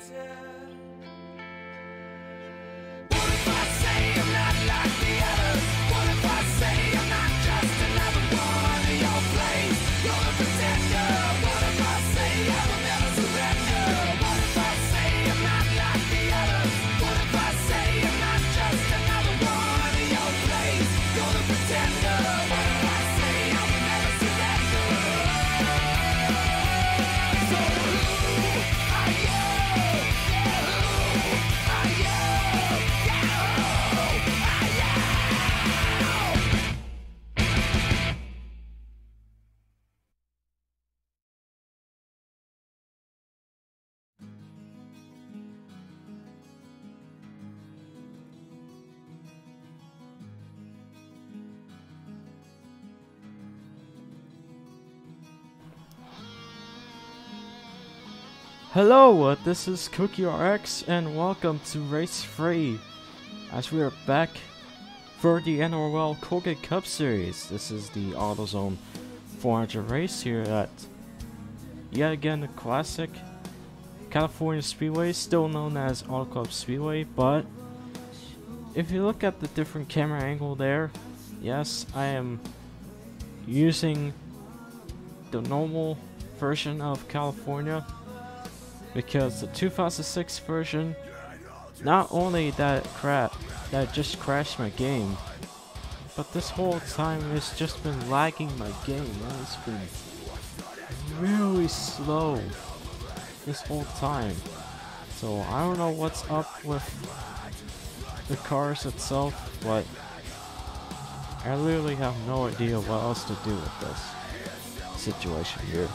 Hello, this is CookieRx and welcome to Race Free, as we are back for the NROL Colgate Cup Series. This is the AutoZone 400 race here at, yet again, the classic California Speedway, still known as Auto Club Speedway. But if you look at the different camera angle there, yes, I am using the normal version of California, because the 2006 version, not only that just crashed my game, but this whole time it's just been lagging my game, and it's been really slow this whole time. So I don't know what's up with the cars itself, but I literally have no idea what else to do with this situation here.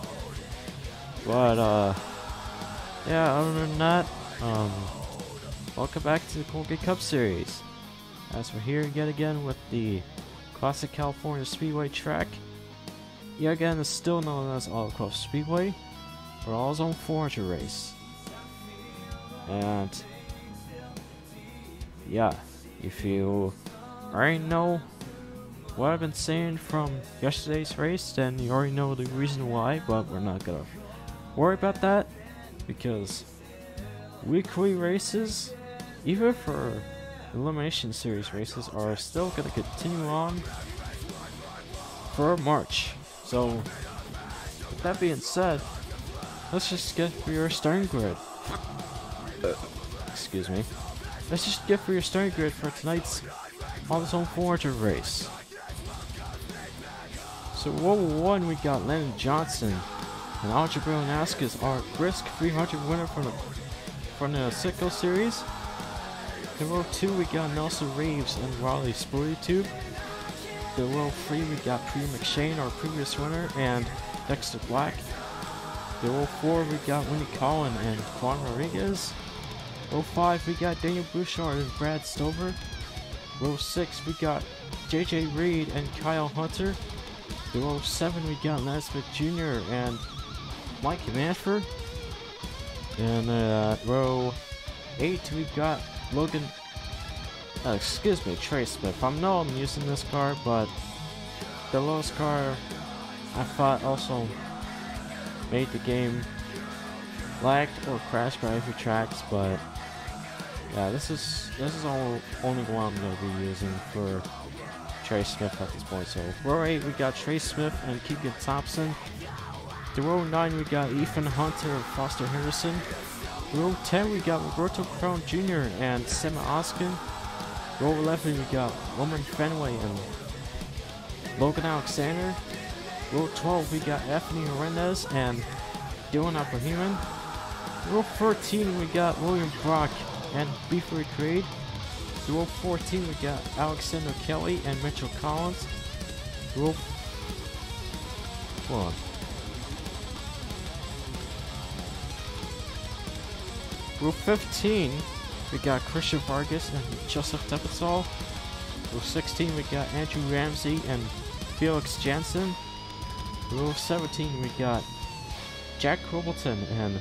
But yeah, other than that, welcome back to the Colgate Cup Series, as we're here yet again with the classic California Speedway track. Yet again, it's still known as Auto Club Speedway, or AutoZone 400 race. And yeah, if you already know what I've been saying from yesterday's race, then you already know the reason why, but we're not gonna worry about that, because weekly races, even for Elimination Series races, are still going to continue on for March. So, with that being said, let's just get for your starting grid. Excuse me. Let's just get for your starting grid for tonight's AutoZone 400 race. So, row 1, we got Landon Johnson and Algebra Nascas, our brisk 300 winner from the Sitco Series. In row 2, we got Nelson Reeves and Raleigh Sporty Tube. In row 3, we got Pre McShane, our previous winner, and Dexter Black. In row 4, we got Winnie Collin and Juan Rodriguez. Row 5, we got Daniel Bouchard and Brad Stover. Row 6, we got JJ Reed and Kyle Hunter. In row 7, we got Lance Smith Jr. and Mike Manford. And row 8, we've got Logan, Trey Smith. I know I'm using this car, but the lowest car I thought also made the game lagged or crashed by every tracks. But yeah, this is only one I'm gonna be using for Trey Smith at this point. So row 8, we got Trey Smith and Keegan Thompson. To row 9, we got Ethan Hunter and Foster Harrison. Row 10, we got Roberto Crown Jr. and Sema Oskin. Row 11, we got Roman Fenway and Logan Alexander. Row 12, we got Anthony Hernandez and Dylan Abrahaman. Row 13, we got William Brock and Beefery Creed. Row 14, we got Alexander Kelly and Mitchell Collins. Row 15, we got Christian Vargas and Joseph Tepesol. Row 16, we got Andrew Ramsey and Felix Jansen. Row 17, we got Jack Robleton and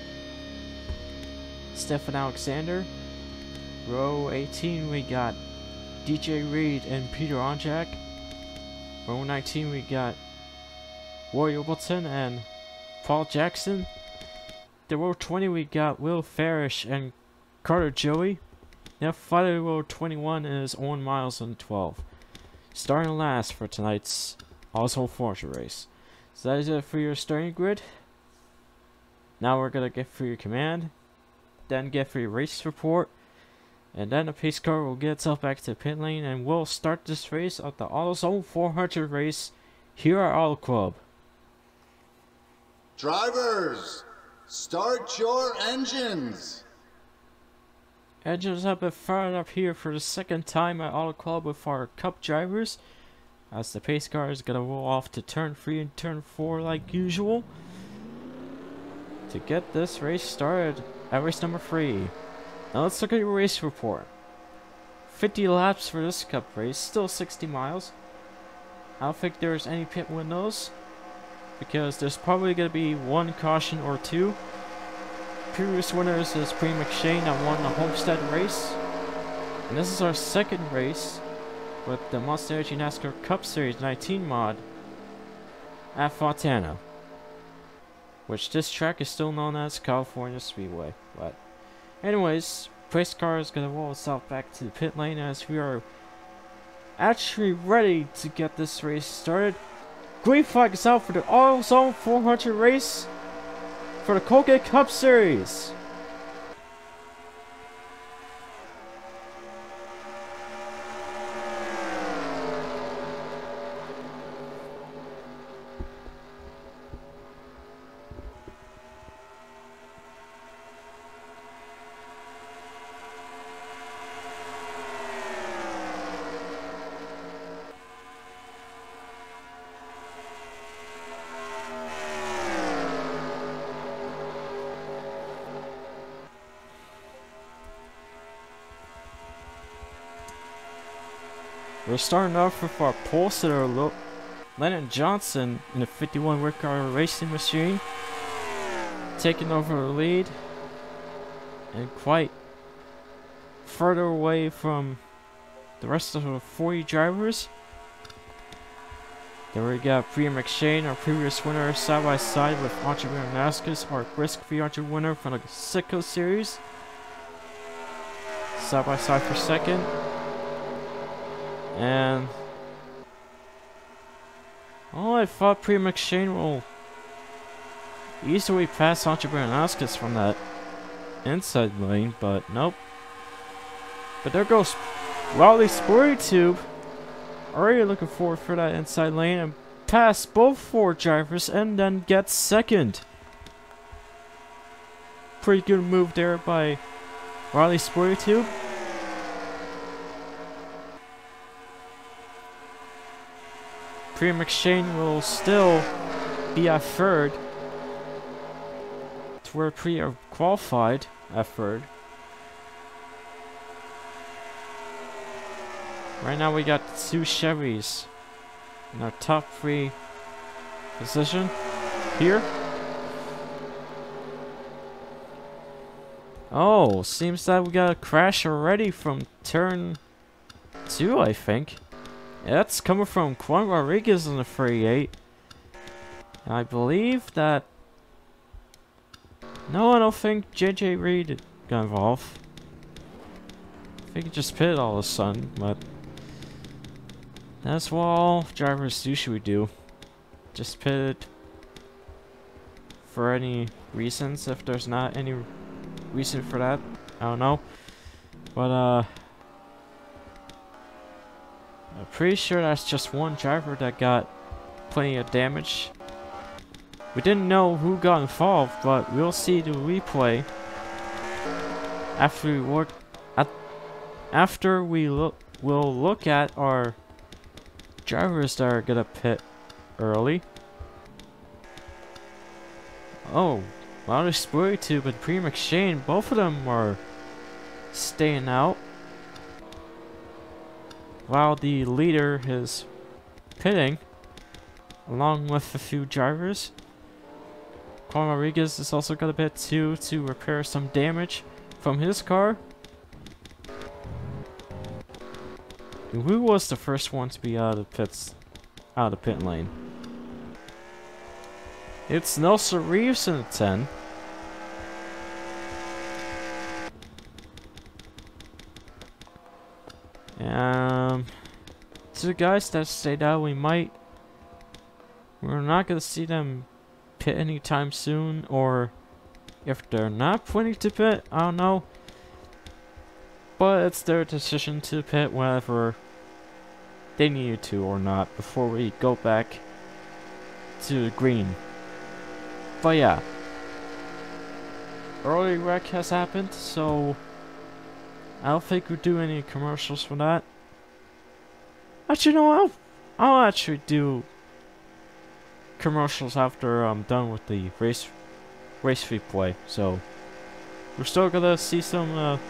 Stefan Alexander. Row 18, we got DJ Reed and Peter Onjak. Row 19, we got Roy Obleton and Paul Jackson. the row 20 we got Will Farish and Carter Joey. Now fighting row 21 is Owen Miles and 12. Starting last for tonight's AutoZone Forza race. So that is it for your starting grid. Now we're gonna get through your command, then get through your race report, and then the pace car will get itself back to the pit lane, and we'll start this race at the AutoZone 400 race here at Auto Club. Drivers, start your engines. Engines have been fired up here for the second time at Auto Club with our Cup drivers, as the pace car is gonna roll off to turn 3 and turn 4 like usual to get this race started at race number 3. Now let's look at your race report. 50 laps for this Cup race, still 60 miles. I don't think there's any pit windows, because there's probably going to be one caution or two. Previous winners is Pre McShane that won the Homestead race. And this is our second race with the Monster Energy NASCAR Cup Series 19 mod at Fontana, which this track is still known as California Speedway. But anyways, pace car is going to roll itself back to the pit lane as we are actually ready to get this race started. Green flag is out for the AutoZone 400 race for the Colgate Cup Series. We're starting off with our pole sitter, Lennon Johnson, in the 51 Rickard Racing Machine, taking over the lead and quite further away from the rest of the 40 drivers. Then we got Pre McShane, our previous winner, side by side with Entrepreneur NASCAR's our Brisk 300 winner from the Sitco Series, side by side for second. And I thought Pre McShane will easily pass Entrepreneur NASCAR from that inside lane, but nope. But there goes Wildly Sporty Tube. Already looking forward for that inside lane and pass both 4 drivers and then get second. Pretty good move there by Wildly Sporty Tube. Pre McShane will still be at third, to where Pre are qualified at third. Right now we got 2 Chevys in our top 3 position here. Oh, seems that we got a crash already from turn 2, I think. Yeah, that's coming from Juan Rodriguez in the 38. And I believe that... No, I don't think JJ Reed got involved. I think he just pitted all of a sudden, but... That's what all drivers usually do. Just pit for any reasons. If there's not any reason for that, I don't know. But, I'm pretty sure that's just one driver that got plenty of damage. We didn't know who got involved, but we'll see the replay after we'll look at our drivers that are gonna pit early. Oh, Wildly Sporty Tube and Pre McShane, both of them are staying out, while the leader is pitting along with a few drivers. Juan Rodriguez is also going to pit too to repair some damage from his car. And who was the first one to be out of the pit lane? It's Nelson Reeves in the 10. To the guys that stayed out, we're not gonna see them pit anytime soon, or if they're not planning to pit, I don't know. But it's their decision to pit whenever they needed to or not before we go back to the green. But yeah, early wreck has happened, so I don't think we'll do any commercials for that. Actually, no, I'll actually do commercials after I'm done with the race replay. So we're still gonna see some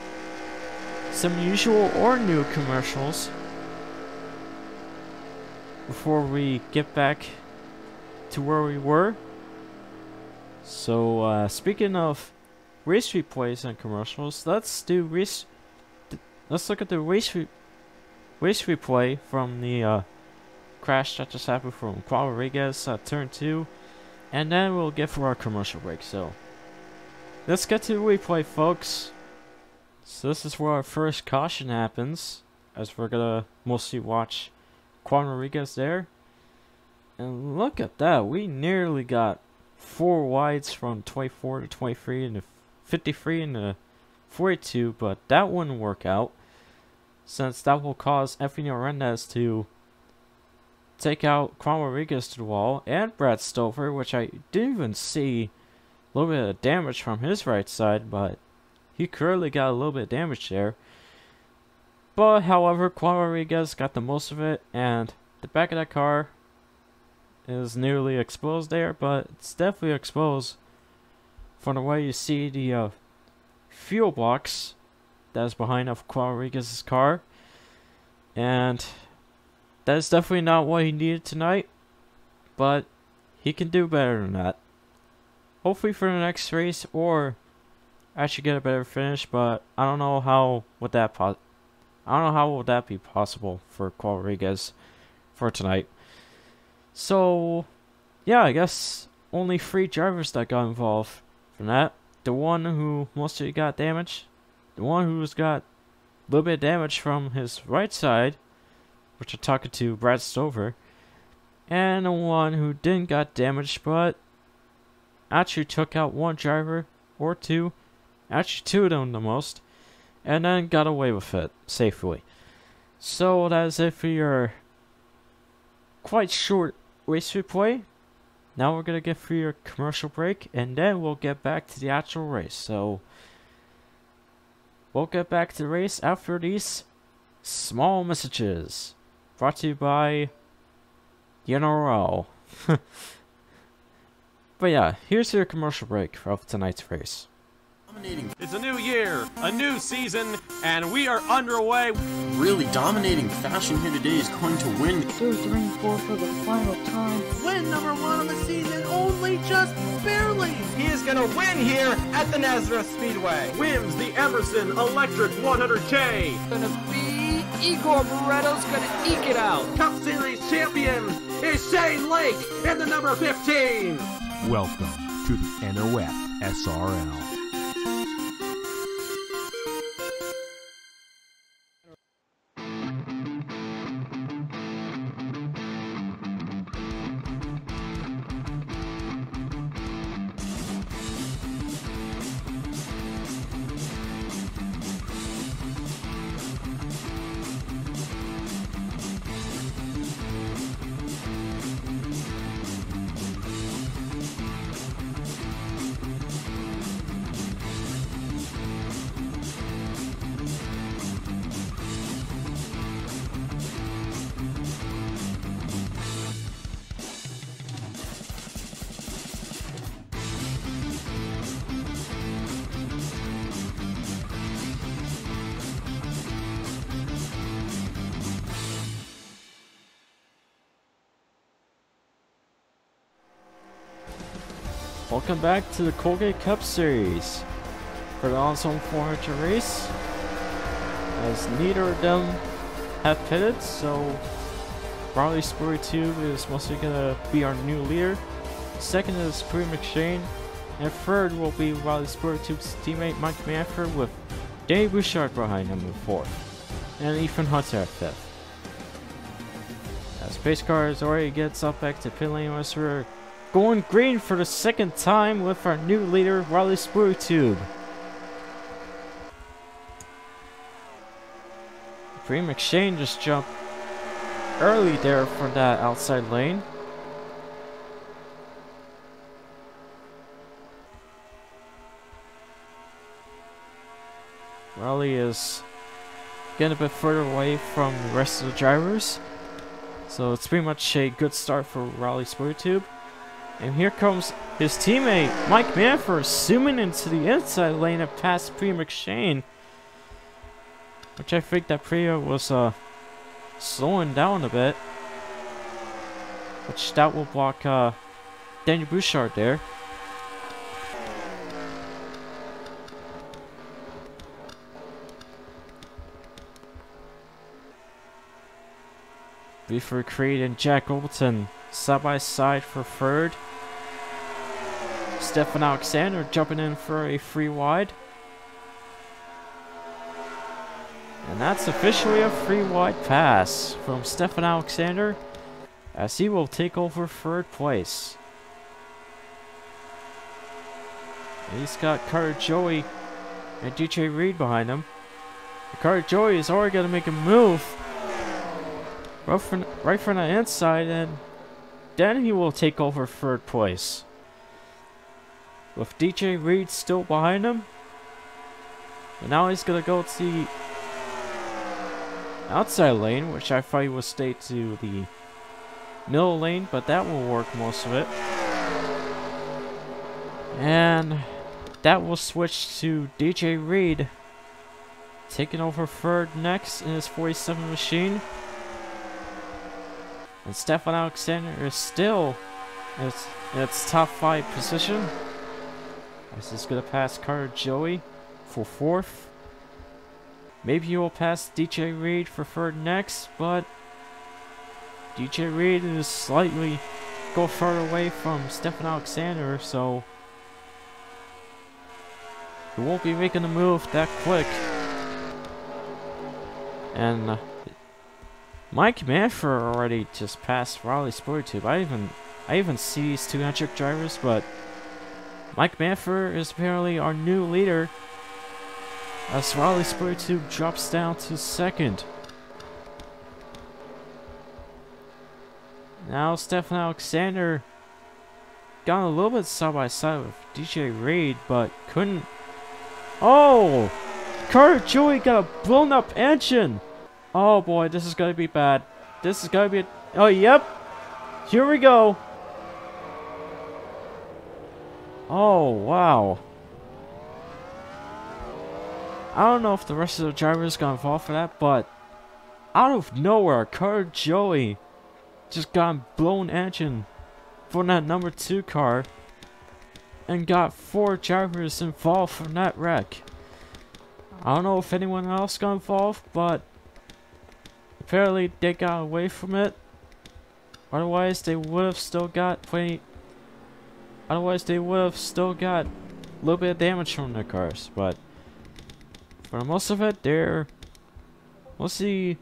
usual or new commercials before we get back to where we were. So speaking of race replays and commercials, let's look at the race replay from the crash that just happened from Juan Rodriguez at turn 2, and then we'll get for our commercial break. So let's get to the replay, folks. So this is where our first caution happens, as we're gonna mostly watch Juan Rodriguez there. And look at that, we nearly got 4 wides from 24 to 23 and 53 and 42, but that wouldn't work out, since that will cause Anthony Arendez to take out Juan Rodriguez to the wall, and Brad Stover, which I didn't even see a little bit of damage from his right side, but he clearly got a little bit of damage there. But however, Juan Rodriguez got the most of it, and the back of that car is nearly exposed there, but it's definitely exposed from the way you see the fuel box that is behind of Juan Rodriguez's car. And that is definitely not what he needed tonight, but he can do better than that. Hopefully for the next race, or actually get a better finish, but I don't know how would that be possible for Juan Rodriguez for tonight. So yeah, I guess only 3 drivers that got involved from that. The one who mostly got damaged, the one who's got a little bit of damage from his right side, which I'm talking to Brad Stover, and the one who didn't got damaged but actually took out 1 driver or 2, actually 2 of them the most, and then got away with it safely. So that is it for your quite short race replay. Now we're gonna get through your commercial break, and then we'll get back to the actual race. So we'll get back to the race after these small messages brought to you by the NROL. But yeah, here's your commercial break of tonight's race. It's a new year, a new season, and we are underway. Really dominating fashion here today is going to win. 2, 3, 4 for the final time. Win number 1 on the season, only just barely. He is going to win here at the Nazareth Speedway. Wins the Emerson Electric 100K. Gonna be Igor Barretto's gonna eke it out. Cup Series champion is Shane Lake in the number 15. Welcome to the NOF SRL. Welcome back to the Colgate Cup Series for the AutoZone 400 race, as neither of them have pitted. So Riley Spurry 2 is mostly gonna be our new leader, second is Puri McShane, and third will be Riley Spurry 2's teammate Mike Manford, with Danny Bouchard behind him in 4th. and Ethan Hunter at 5th. As pace cars already gets up back to pit lane as we're going green for the second time with our new leader, Riley Spootube. Bree McShane just jumped early there for that outside lane. Riley is getting a bit further away from the rest of the drivers. So it's pretty much a good start for Riley Spootube. And here comes his teammate, Mike Manford, zooming into the inside lane and past Bree McShane. Which I think that Priya was slowing down a bit. Which that will block Daniel Bouchard there. Buford Creed and Jack Overton side by side for third. Stefan Alexander jumping in for a free wide. And that's officially a free wide pass from Stefan Alexander as he will take over third place. And he's got Carter Joey and DJ Reed behind him. And Carter Joey is already going to make a move right from the inside, and then he will take over third place. With DJ Reed still behind him. But now he's going to go to the outside lane, which I thought he would stay to the middle lane, but that will work most of it. And that will switch to DJ Reed taking over third next in his 47 machine. And Stefan Alexander is still in its top 5 position. This is going to pass Carter Joey for 4th. Maybe he will pass DJ Reed for 3rd next, but DJ Reed is slightly go further away from Stefan Alexander, so he won't be making the move that quick. And Mike Manford already just passed Riley Spootube. I even see these 200 drivers, but Mike Manford is apparently our new leader as Riley Spootube drops down to 2nd. Now Stefan Alexander got a little bit side by side with DJ Reed, but couldn't. Oh! Carter Joey got a blown up engine! Oh boy, this is gonna be bad. This is gonna be oh, yep! Here we go! Oh, wow. I don't know if the rest of the drivers got involved for that, but out of nowhere, Carter Joey just got a blown engine for that number 2 car and got 4 drivers involved from that wreck. I don't know if anyone else got involved, but apparently they got away from it. Otherwise they would have still got a little bit of damage from their cars, but for most of it they're mostly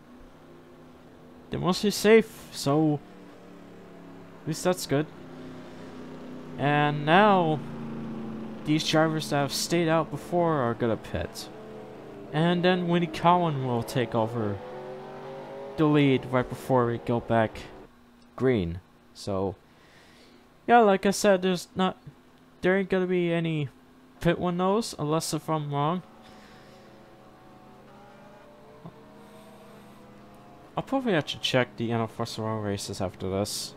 safe, so at least that's good. And now these drivers that have stayed out before are gonna pit. And then Winnie Cowan will take over the lead right before we go back green. So yeah, like I said, there ain't gonna be any pit windows unless if I'm wrong. I'll probably have to check the NROL races after this.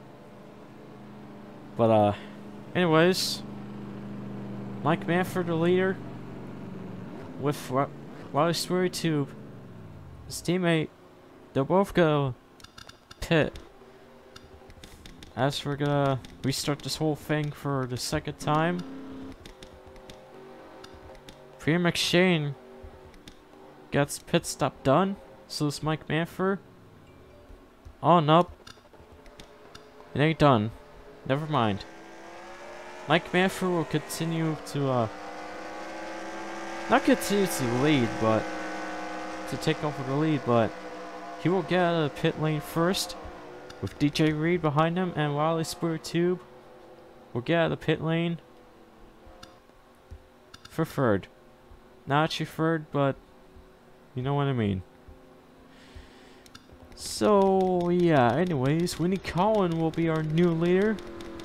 But anyways, Mike Manford the leader with Riley Spootube, his teammate. They're both gonna pit as we're gonna restart this whole thing for the 2nd time. Priya McShane gets pit stop done. So is Mike Manford. Oh no, it ain't done. Never mind. Mike Manford will continue to not continue to lead, but to take over the lead, but he will get out of the pit lane first, with DJ Reed behind him, and Wily Spur Tube will get out of the pit lane for third. Not actually third, but you know what I mean. So yeah, anyways, Winnie Collin will be our new leader.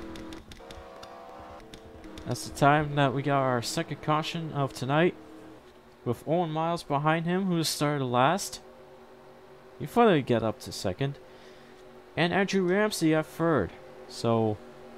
That's the time that we got our second caution of tonight, with Owen Miles behind him, who started last. He finally got up to second, and Andrew Ramsey at third. So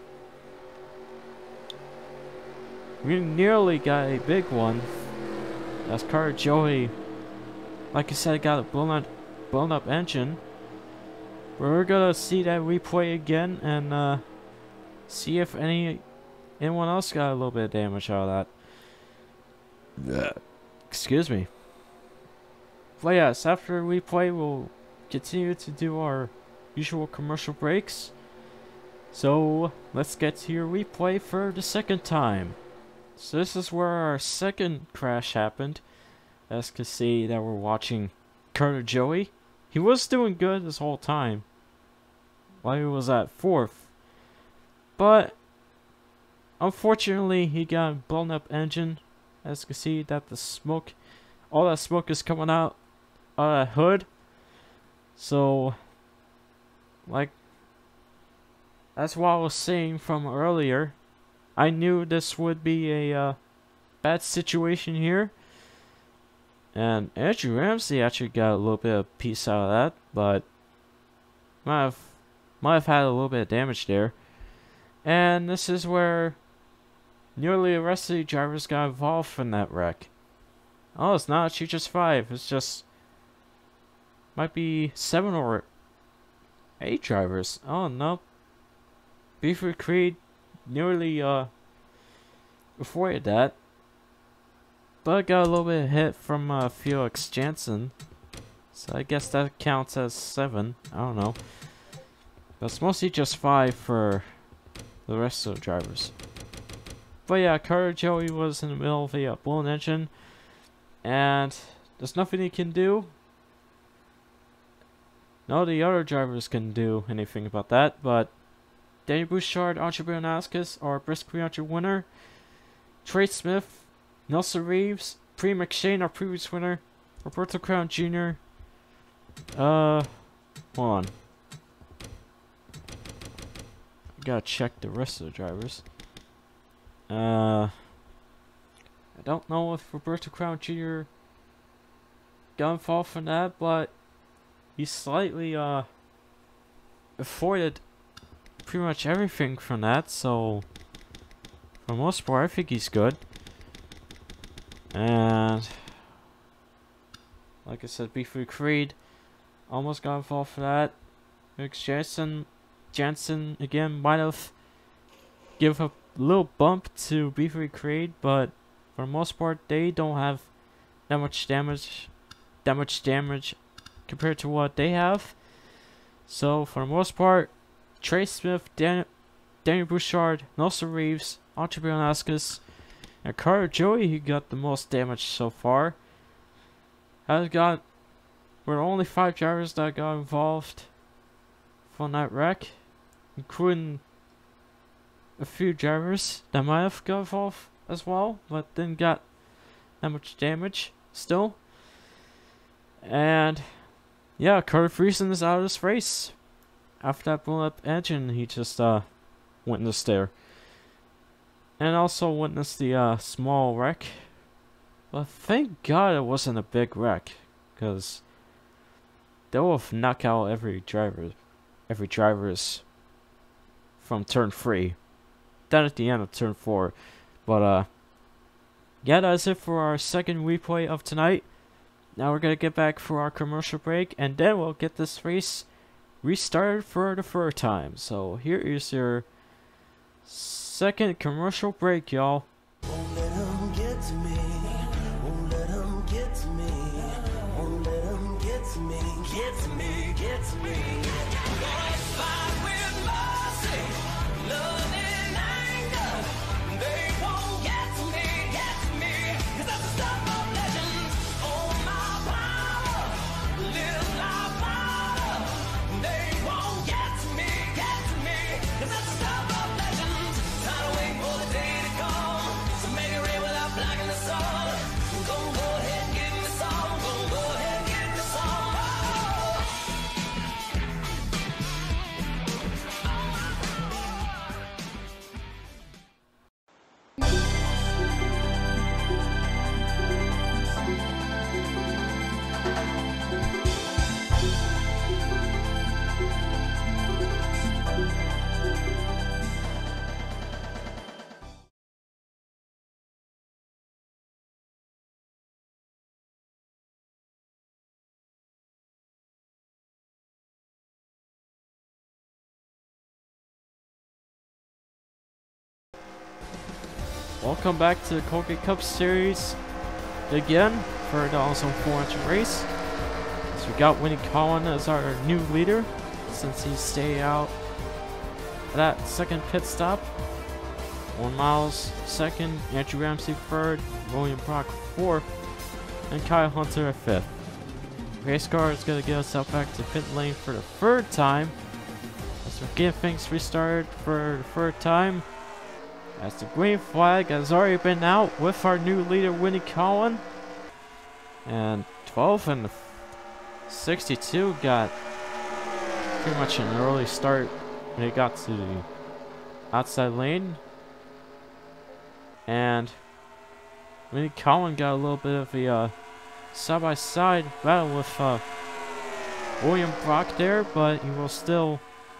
we nearly got a big one. As Carter Joey, like I said, got a blown up engine. We're gonna see that replay again and see if anyone else got a little bit of damage out of that. Excuse me. But yes, after replay, we'll continue to do our usual commercial breaks. So let's get to your replay for the second time. So this is where our second crash happened. As you can see that we're watching Carter Joey. He was doing good this whole time while he was at fourth. But unfortunately he got a blown up engine. As you can see that the smoke, all that smoke is coming out of that hood. So like that's what I was saying from earlier. I knew this would be a bad situation here. And Andrew Ramsey actually got a little bit of piece out of that, but might have had a little bit of damage there. And this is where nearly the rest of the drivers got involved from that wreck. Oh, it's not actually just 5. It's just might be 7 or 8 drivers. Oh no, Beaver Creed nearly avoided that. But got a little bit of hit from Felix Jansen. So I guess that counts as 7. I don't know. But it's mostly just 5 for the rest of the drivers. But yeah, Carter Joey was in the middle of a blown engine. And there's nothing he can do. None of the other drivers can do anything about that. But Danny Bouchard, Andre Brionaskis, our Brisk 300 winner. Trey Smith, Nelson Reeves, Pre McShane, our previous winner, Roberto Crown Jr. Hold on. Gotta check the rest of the drivers. I don't know if Roberto Crown Jr. got involved from that, but he slightly avoided pretty much everything from that, so for the most part I think he's good. And like I said, B3 Creed almost got involved for that. Felix Jansen again might have give a little bump to B3 Creed, but for the most part they don't have that much damage compared to what they have. So for the most part, Trey Smith, Danny Bouchard, Nelson Reeves, Andre Brionaskis, and Carter Joey, he got the most damage so far. We're only 5 drivers that got involved from that wreck, including a few drivers that might have got involved as well, but didn't got that much damage still. And yeah, Carter Friesen is out of this race. After that blown up engine, he just witnessed there. And also witnessed the small wreck. But thank God it wasn't a big wreck, because they will knock out every driver's from turn 3. Then at the end of turn 4. But yeah, that's it for our second replay of tonight. Now we're gonna get back for our commercial break, and then we'll get this race restarted for the third time. So here is your second commercial break, y'all. Won't let 'em get to me. Won't let 'em get to me. Won't let 'em get to me. Get to me. Get to me. Gonna fight with mercy, love and anger. They won't get to me. Get to me. 'Cause that's the stuff of legends. Oh, my power Welcome back to the Colgate Cup Series again for the AutoZone 400 race. So we got Winnie Collin as our new leader since he stayed out at that second pit stop. 1 miles second, Andrew Ramsey third, William Brock fourth, and Kyle Hunter at fifth. Race car is going to get us out back to pit lane for the third time as we're getting things restarted for the third time. As the green flag has already been out with our new leader Winnie Collin. And 12 and 62 got pretty much an early start when it got to the outside lane. And Winnie Collin got a little bit of a side-by-side battle with William Brock there, but he will still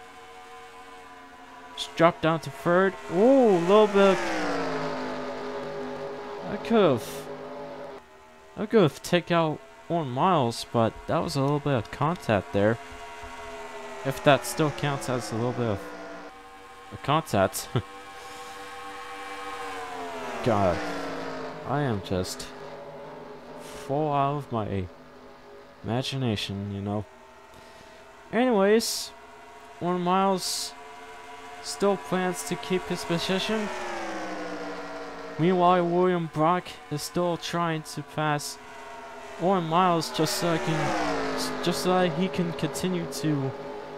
drop down to third. Ooh, a little bit. I could have taken out 1 miles, but that was a little bit of contact there. If that still counts as a little bit of a contact. God, I am just full out of my imagination, you know. Anyways, 1 miles. Still plans to keep his position. Meanwhile, William Brock is still trying to pass 1 miles just so that he can continue to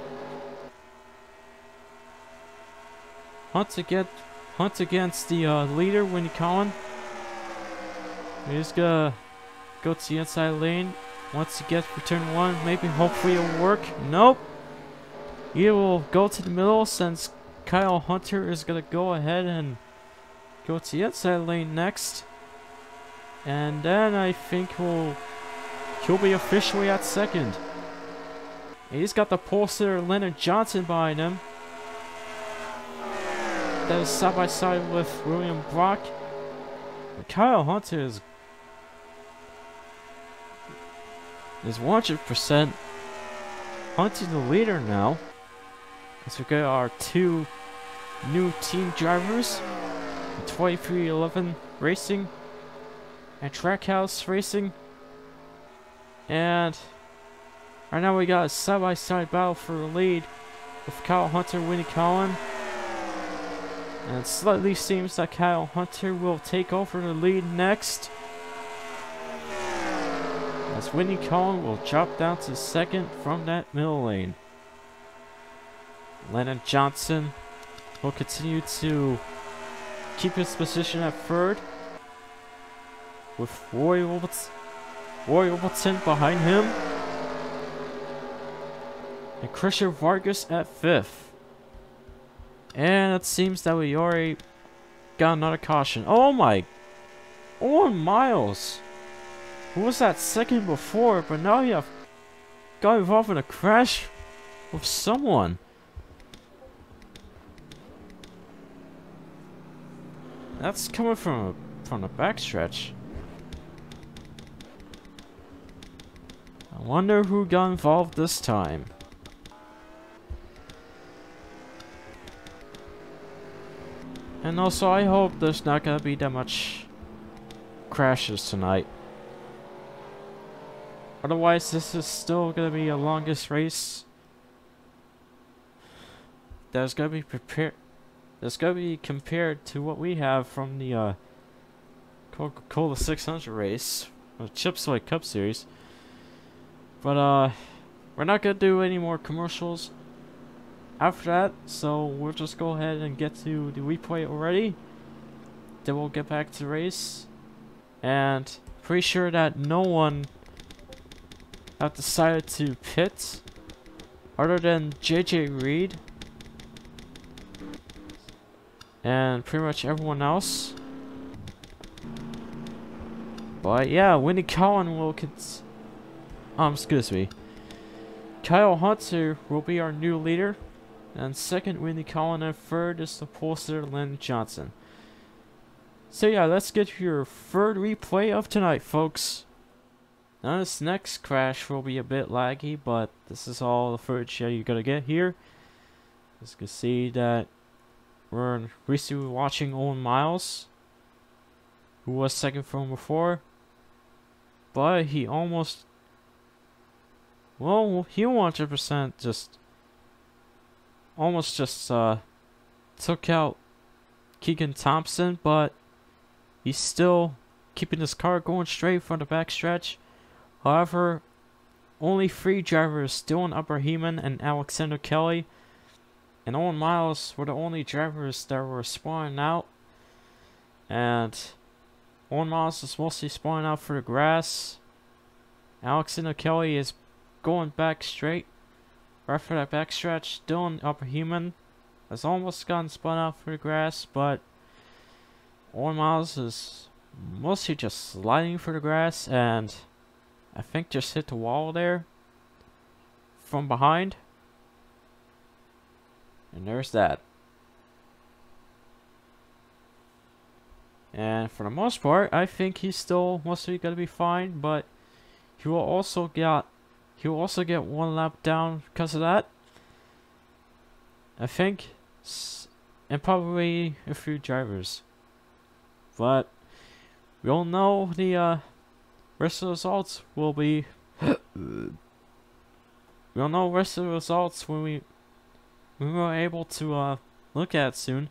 hunt against the leader Winnie Collin. He's gonna go to the inside lane once he gets for turn 1. Maybe, hopefully it'll work. Nope. He will go to the middle since Kyle Hunter is going to go ahead and go to the inside lane next. And then I think he'll be officially at second. He's got the pole sitter Leonard Johnson behind him. That is side by side with William Brock. And Kyle Hunter is 100% hunting the leader now. As we got our 2 new team drivers, 2311 Racing and Trackhouse Racing. And right now we got a side-by-side battle for the lead with Kyle Hunter, Winnie Collin. And it slightly seems that Kyle Hunter will take over the lead next, as Winnie Collin will drop down to second from that middle lane. Lennon Johnson will continue to keep his position at third, with Roy Orbison behind him, and Christian Vargas at fifth. And it seems that we already got another caution. Oh my! 1 miles! Who was that second before? But now you have got involved in a crash with someone. That's coming from the backstretch. I wonder who got involved this time. And also, I hope there's not gonna be that much crashes tonight. Otherwise, this is still gonna be a longest race that's gonna be prepared. That's gonna be compared to what we have from the Coca-Cola 600 race, the Chip Soy Cup Series. But we're not gonna do any more commercials after that, so we'll just go ahead and get to the replay already. Then we'll get back to the race, and pretty sure that no one have decided to pit other than JJ Reed and pretty much everyone else. But yeah, Winnie Collin will excuse me. Kyle Hunter will be our new leader, and second Winnie Collin, and third is the pole sitter Lynn Johnson. So yeah, let's get to your third replay of tonight, folks. Now this next crash will be a bit laggy, but this is all the footage that you're gonna get here. As you can see that we're recently watching Owen Miles who was second from before. But he almost, well, he 100% just almost just took out Keegan Thompson, but he's still keeping his car going straight from the backstretch. However, only 3 drivers, Dylan Abrahaman and Alexander Kelly, and Owen Miles were the only drivers that were spawning out. And Owen Miles is mostly spawning out for the grass. Alexander Kelly is going back straight right for that backstretch. Dylan Abrahaman has almost gotten spun out for the grass, but Owen Miles is mostly just sliding for the grass, and I think just hit the wall there from behind. And there's that. And for the most part, I think he's still mostly gonna be fine, but he will also get one lap down because of that, I think, and probably a few drivers. But we'll know the rest of the results will be we'll know rest of the results when we are able to look at it soon.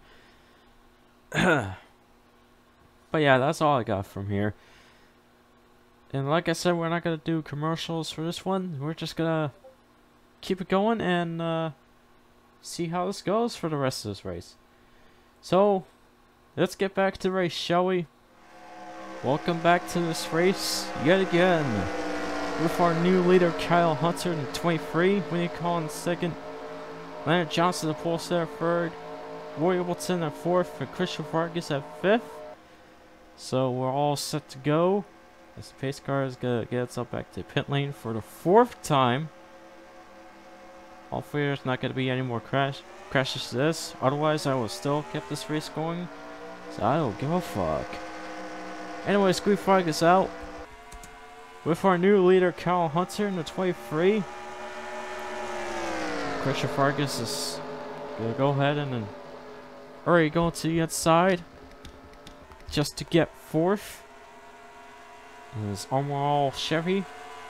But yeah, that's all I got from here. And like I said, we're not gonna do commercials for this one. We're just gonna keep it going and see how this goes for the rest of this race. So let's get back to the race, shall we? Welcome back to this race yet again with our new leader Kyle Hunter in 23, Winnie Call in second, Leonard Johnson at pole sitter third, Roy Ableton at fourth, and Christian Vargas at fifth. So we're all set to go. This pace car is gonna get itself back to pit lane for the 4th time. Hopefully there's not gonna be any more crashes to this. Otherwise I will still keep this race going. So I don't give a fuck. Anyway, Squeak Flag is out with our new leader Kyle Hunter in the 23. Christian Vargas is gonna go ahead and then already going to the inside just to get 4th. His NROL Chevy.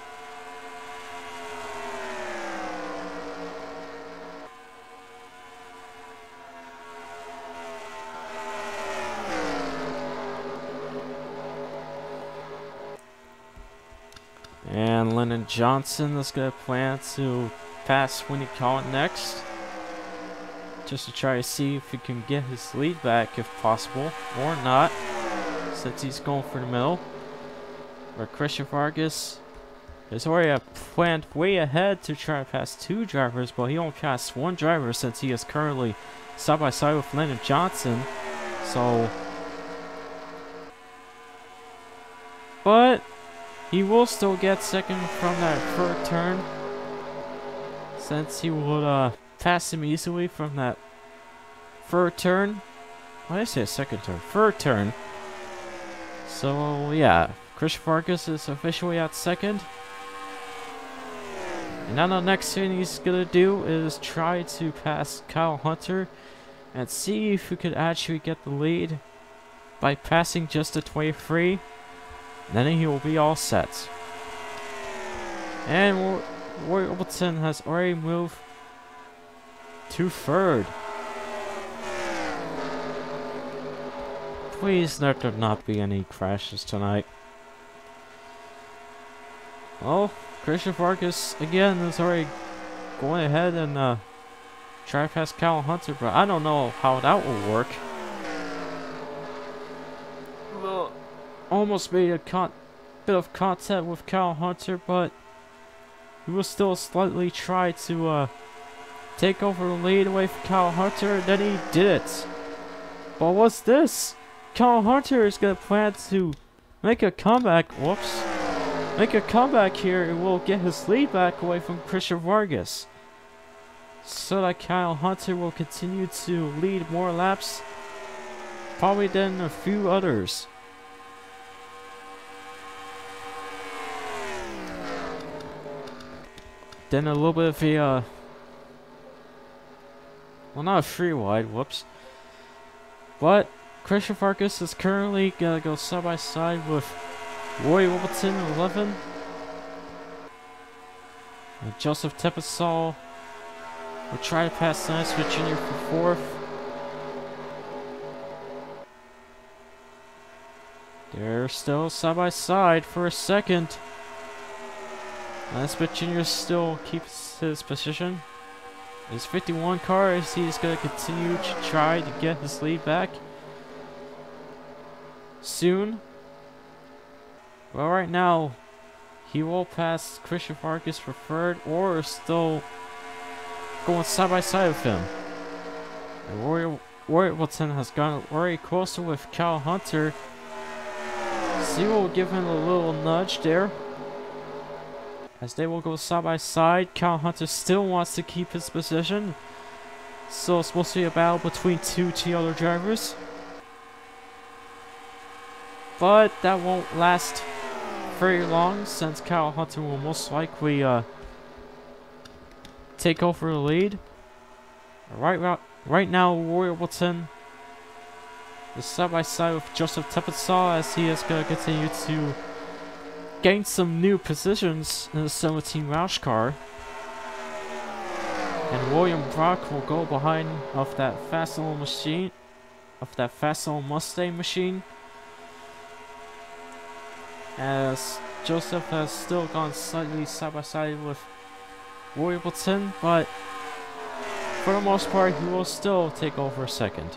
And Lennon Johnson is going to plan to pass Winnie Collin next, just to try to see if he can get his lead back if possible, or not, since he's going for the middle. Where Christian Vargas is already planned way ahead to try to pass 2 drivers, but he only passed 1 driver since he is currently side by side with Lennon Johnson. So, but he will still get second from that 3rd turn, since he would pass him easily from that 3rd turn. Why did I say 2nd turn? 3rd turn. So yeah, Christian Vargas is officially at 2nd. And now the next thing he's gonna do is try to pass Kyle Hunter and see if he could actually get the lead by passing just a 23. Then he will be all set. And Roy Ableton has already moved to 3rd. Please let there not be any crashes tonight. Well, Christian Vargas again is already going ahead and try to pass Kyle Hunter, but I don't know how that will work. Almost made a bit of contact with Kyle Hunter, but he will still slightly try to take over the lead away from Kyle Hunter, and then he did it. But what's this? Kyle Hunter is going to plan to make a comeback. Whoops. Make a comeback here and will get his lead back away from Christian Vargas, so that Kyle Hunter will continue to lead more laps, probably than a few others. Then a little bit of a well, not a free wide, whoops, but Christian Farkas is currently gonna go side by side with Roy Wilton 11. And Joseph Tepesol will try to pass Lance Virginia for 4th. They're still side by side for a 2nd. Lance Virginia still keeps his position. His 51 car as he's going to continue to try to get his lead back soon. Well, right now he will pass Christian Farkas for 3rd, or still going side by side with him. And Roy Wilton has gone very closer with Cal Hunter. So he will give him a little nudge there. As they will go side by side, Cal Hunter still wants to keep his position. So it's supposed to be a battle between 2 Toyota drivers. But that won't last very long, since Cal Hunter will most likely take over the lead. Right now, Roy Wilton is side by side with Joseph Tepesol, as he is going to continue to gain some new positions in the 17 Roush car. And William Brock will go behind of that Fastenal machine, of that Fastenal Mustang machine, as Joseph has still gone slightly side by side with Roy Wilton, but for the most part he will still take over 2nd.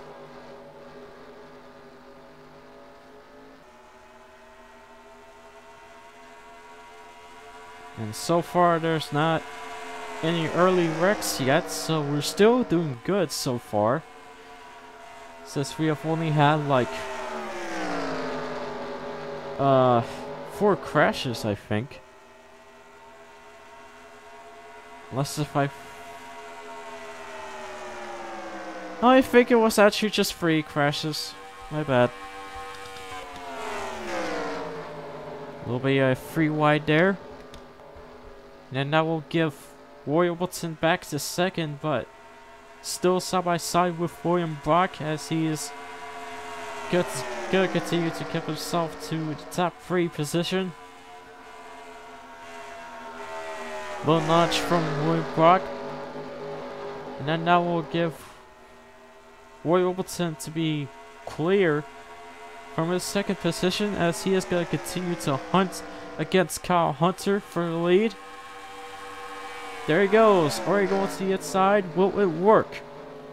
And so far there's not any early wrecks yet, so we're still doing good so far, since we have only had like 4 crashes, I think. Unless if I think it was actually just 3 crashes. My bad. Will be a 3 wide there. And then that will give Roy Wilton back to 2nd, but still side by side with William Brock, as he is gonna continue to keep himself to the top 3 position. Little notch from William Brock. And then that will give Roy Wilton to be clear from his 2nd position, as he is going to continue to hunt against Kyle Hunter for the lead. There he goes. Already going to the inside. Will it work?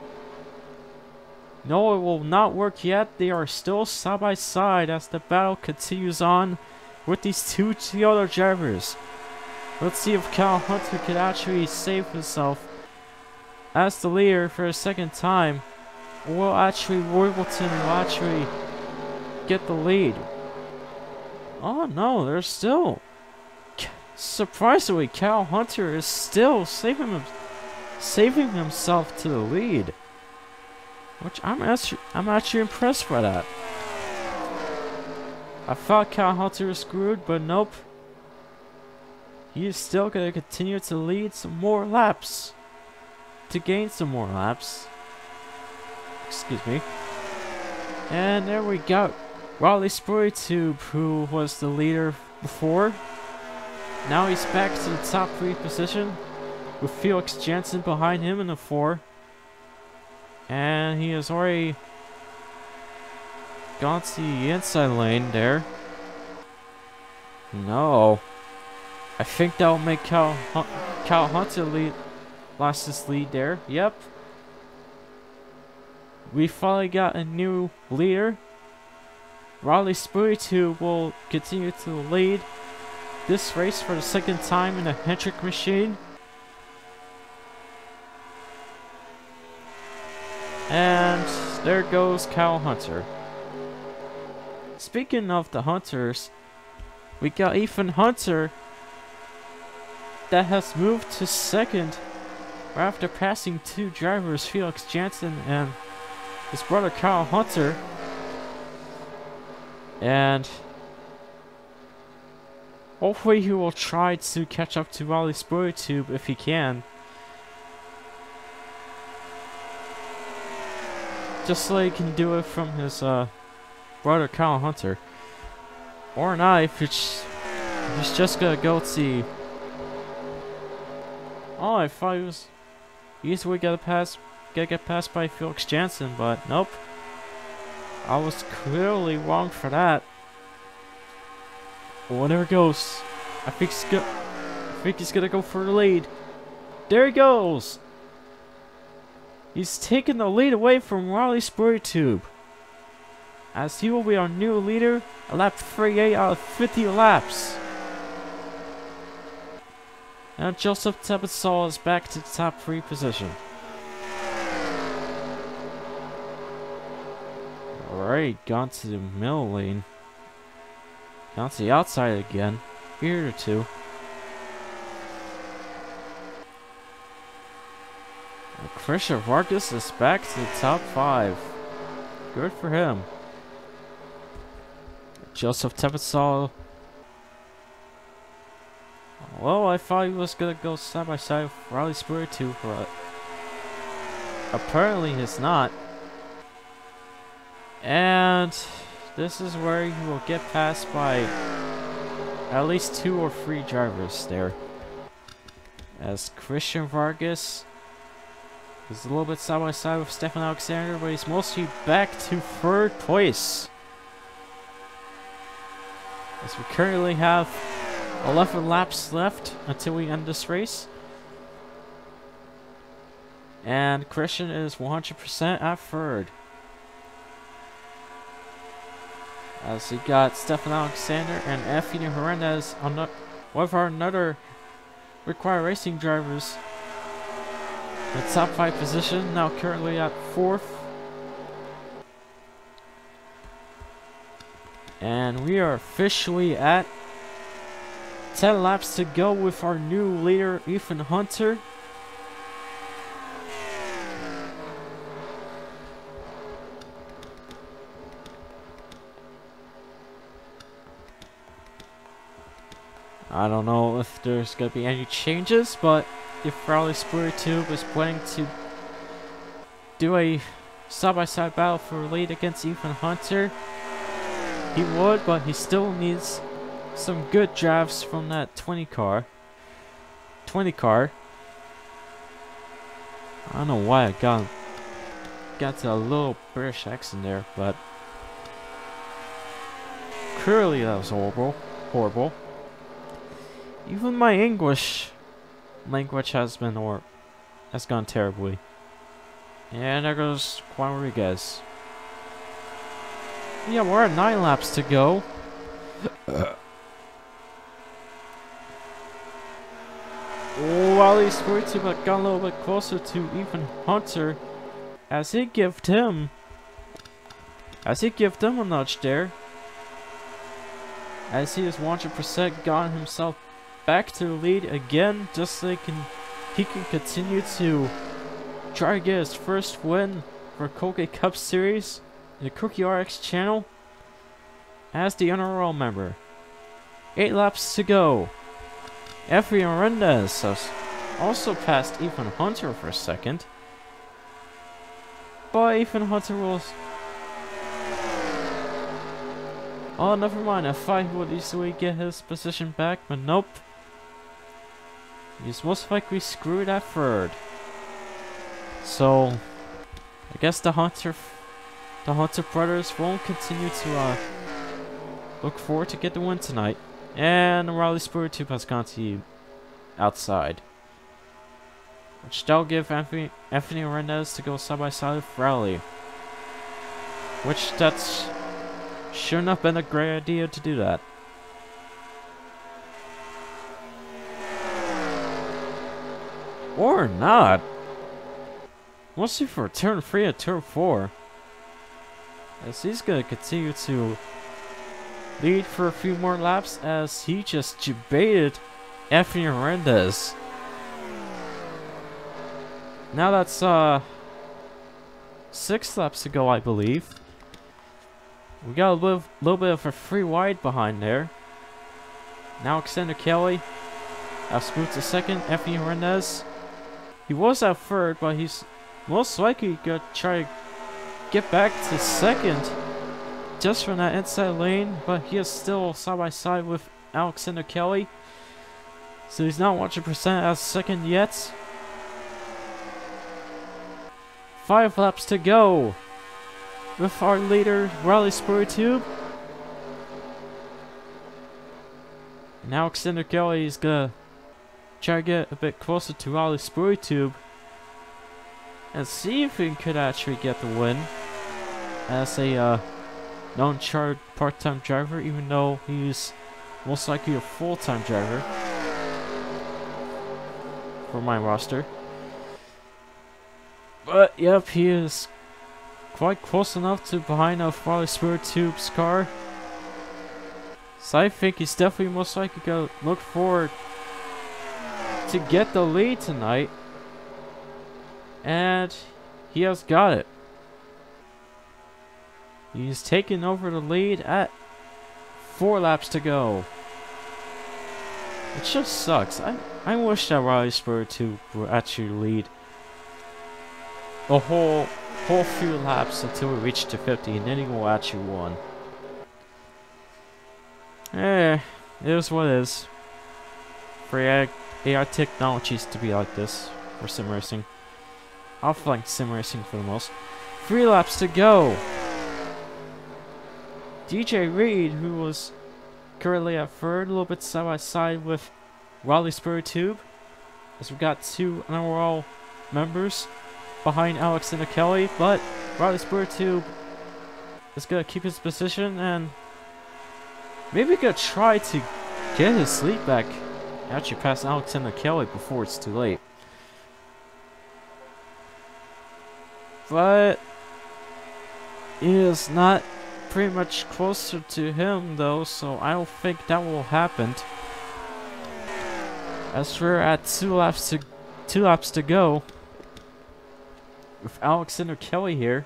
No, it will not work yet. They are still side by side as the battle continues on with these 2 Toyota drivers. Let's see if Kyle Hunter can actually save himself as the leader for a 2nd time. Or will actually Roy Wilton will actually get the lead? Oh no, there's still... Surprisingly, Cal Hunter is still saving himself to the lead, which I'm actually impressed by that. I thought Cal Hunter was screwed, but nope. He is still gonna continue to lead some more laps, to gain some more laps. Excuse me. And there we go. Raleigh Sporytube, who was the leader before. Now he's back to the top 3 position with Felix Jansen behind him in the 4. And he has already gone to the inside lane there. No. I think that will make Cal Hunter lost his lead there. Yep. We finally got a new leader. Raleigh Sporytube will continue to lead this race for the 2nd time in the Hendrick machine. And there goes Kyle Hunter. Speaking of the Hunters, we got Ethan Hunter that has moved to 2nd after passing 2 drivers, Felix Jansen and his brother Kyle Hunter. And hopefully he will try to catch up to Raleigh Sporytube if he can. just like he can do it from his brother Kyle Hunter. Or not, if he's just gonna go to... Oh, I thought he was easily get passed by Felix Jansen, but nope. I was clearly wrong for that. Well, there it goes. I think he's gonna go for the lead. There he goes. He's taking the lead away from Riley Spurrytube, as he will be our new leader, a lap 38 out of 50 laps. Now Joseph Tepesol is back to the top 3 position. Alright, gone to the middle lane. Gone to the outside again. Here or two. And Christian Vargas is back to the top 5. Good for him. Joseph Tepesol. Well, I thought he was gonna go side by side with Riley Spurrytube, but apparently he's not. And this is where he will get passed by at least 2 or 3 drivers there. As Christian Vargas is a little bit side by side with Stefan Alexander, but he's mostly back to 3rd place. As we currently have 11 laps left until we end this race. And Christian is 100% at 3rd. As he got Stefan Alexander and Anthony Hernandez on one of our another required racing drivers. The top 5 position, now currently at 4th. And we are officially at 10 laps to go with our new leader, Ethan Hunter. I don't know if there's going to be any changes, but if Riley Spurrytube is planning to do a side-by-side battle for lead against Ethan Hunter, he would, but he still needs some good drafts from that 20 car. I don't know why I got to a little British accent there, but clearly that was horrible. Even my English language has gone terribly. And there goes Juan Rodriguez. Yeah, we're at 9 laps to go. While he's got a little bit closer to Ethan Hunter, as he gave him a nudge there, as he has 100% gotten himself back to the lead again, just so he can continue to try to get his first win for Colgate Cup Series in the Cookie RX channel as the NROL member. 8 laps to go. Anthony Hernandez has also passed Ethan Hunter for a second, but Ethan Hunter will... Oh, never mind, I thought he would easily get his position back, but nope. He's most likely screwed at 3rd. So, I guess the Hunter brothers won't continue to look forward to get the win tonight. And Riley Spurrytube has gone to the outside, which that'll give Anthony Hernandez to go side by side with Riley. Which that's shouldn't have been a great idea to do that. Or not. Mostly for turn 3 and turn 4. As he's gonna continue to lead for a few more laps as he just debated Anthony Hernandez. Now that's 6 laps to go, I believe. We got a little bit of a free wide behind there. Now Alexander Kelly has moved to 2nd. Anthony Hernandez, he was at 3rd, but he's most likely gonna try to get back to second just from that inside lane, but he is still side by side with Alexander Kelly. So he's not 100% as second yet. 5 laps to go with our leader, Riley Spurtube. And Alexander Kelly is gonna try to get a bit closer to Riley Spurtube and see if he could actually get the win as a non-chartered part-time driver, even though he's most likely a full-time driver for my roster. But yep, he is quite close enough to behind Riley Spurtube's car. So I think he's definitely most likely going to look forward to get the lead tonight. And he has got it. He's taking over the lead at 4 laps to go. It just sucks. I wish that Riley Spurtube would actually lead the whole few laps until we reach to 50, and then he will actually win. It is what it is. For AI technologies to be like this for sim racing. I'll flank sim racing for the most. 3 laps to go. DJ Reed, who was currently at 3rd, a little bit side by side with Riley Spurtube, as we got 2 NROL members behind Alexander Kelly, but Riley Spurtube is gonna keep his position and maybe gonna try to get his lead back. Actually pass Alexander Kelly before it's too late. But he is not pretty much closer to him though, so I don't think that will happen. As we're at 2 laps to go with Alexander Kelly here.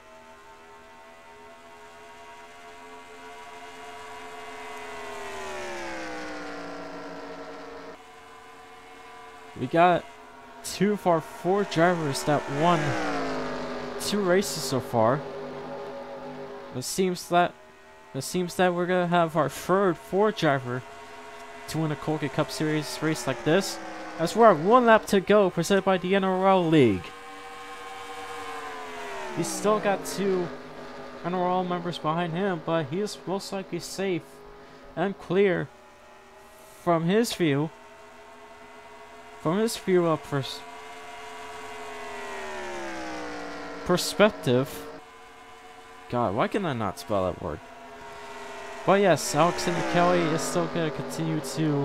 We got 2 of our 4 drivers that won 2 races so far. It seems that we're gonna have our 3rd 4 driver to win a Colgate Cup Series race like this, as we're at 1 lap to go, presented by the NRL League. He's still got 2 NRL members behind him, but he is most likely safe and clear from his view. Up perspective. God, why can I not spell that word? But yes, Alexander Kelly is still going to continue to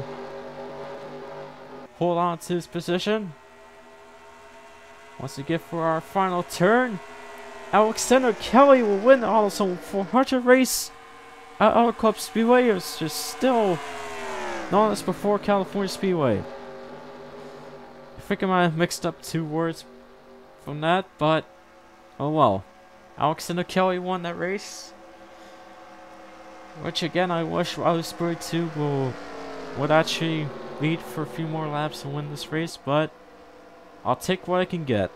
hold on to his position. Once we get for our final turn, Alexander Kelly will win the AutoZone 400 race at Auto Club Speedway. It's just still known as before California Speedway. I think I might have mixed up 2 words from that, but oh well. Alexander Kelly won that race, which again I wish Riley Spurtube would actually lead for a few more laps and win this race, but I'll take what I can get.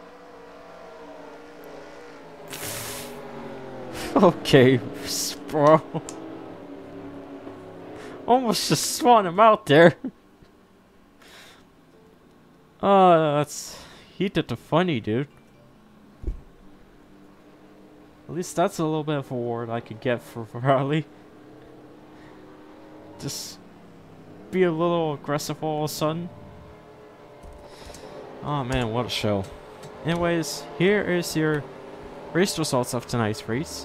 Okay, bro. Almost just spun him out there. He did the funny, dude. At least that's a little bit of a award I could get for Riley. Just be a little aggressive all of a sudden. Oh man, what a show. Anyways, here is your race results of tonight's race.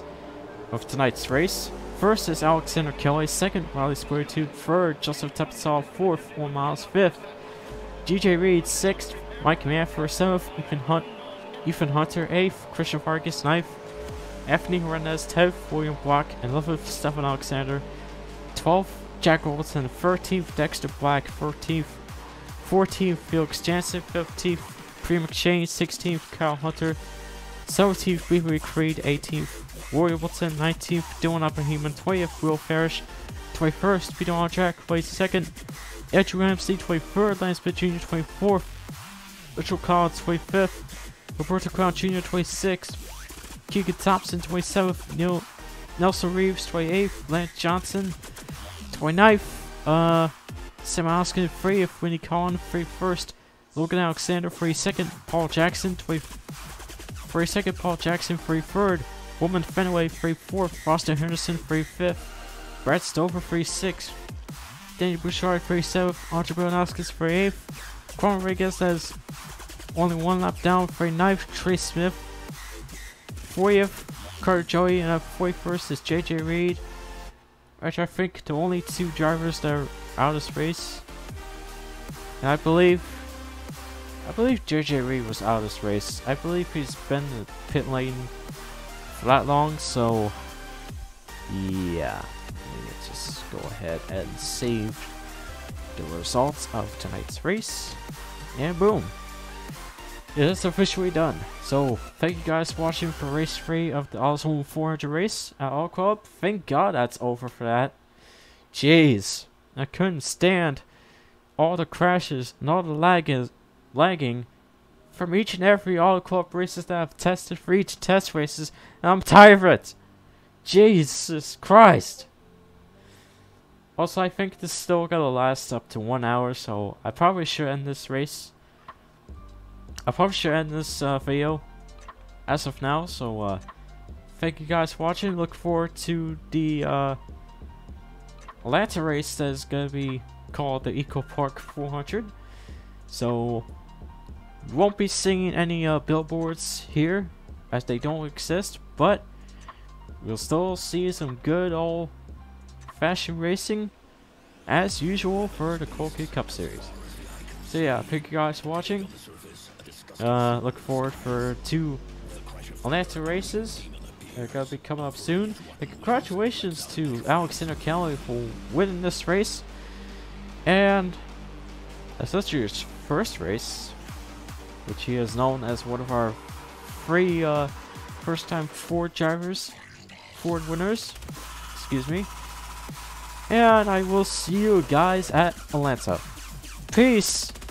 First is Alexander Kelly, 2nd Riley Spurtube, 3rd Joseph Tepsall, 4th 1 Miles, 5th DJ Reed, 6th Mike Manford, 7th Ethan Hunter, 8th Christian Vargas, 9th Anthony Hernandez, 10th William Block, 11th Stephen Alexander, 12th Jack Robertson, 13th Dexter Black, 14th Felix Jansen, 15th Pre McShane, 16th Kyle Hunter, 17th Weaver Creed, 18th Roy Wilson, 19th Dylan Oppenheimer, 20th Will Farish, 21st Peter Jack, 22nd Andrew Ramsey, 23rd Lance Pitt Jr., 24th Mitchell Collins, 25th Roberto Crown Jr., 26th Keegan Thompson, 27th. Nelson Reeves, 28th. Lance Johnson, 29th. Sam Oskin, 30th. Winnie Collin, 31st. Logan Alexander, 32nd. Paul Jackson, 32nd. Paul Jackson, 33rd. Woman Fenway, 34th. Austin Henderson, 35th. Brad Stover, 36th. Danny Bouchard, 37th. Andre Belanauskas, 38th. Quan Rodriguez has only one lap down, 39th. Trey Smith, 40th. Carter Joey, and 41st is JJ Reed. Which I think the only two drivers that are out of this race. And I believe JJ Reed was out of this race. I believe he's been in the pit lane for that long, so yeah. Let me just go ahead and save the results of tonight's race. And boom. It is officially done. So, thank you guys for watching for race 3 of the AutoZone 400 race at Auto Club. Thank God that's over for that. Jeez. I couldn't stand all the crashes and all the lagging from each and every Auto Club races that I've tested for each test races. And I'm tired of it. Jesus Christ. Also, I think this is still gonna last up to 1 hour, so I probably should end this race. I probably should end this video as of now, so thank you guys for watching. Look forward to the Atlanta race that is going to be called the Eco Park 400. So, we won't be seeing any billboards here, as they don't exist, but we'll still see some good old fashioned racing as usual for the Colgate Cup Series. So yeah, thank you guys for watching. Look forward for 2 Atlanta races. They're gonna be coming up soon. And congratulations to Alexander Kelly for winning this race. And that's actually his first race, which he is known as one of our 3 first-time Ford winners. Excuse me. And I will see you guys at Atlanta. Peace.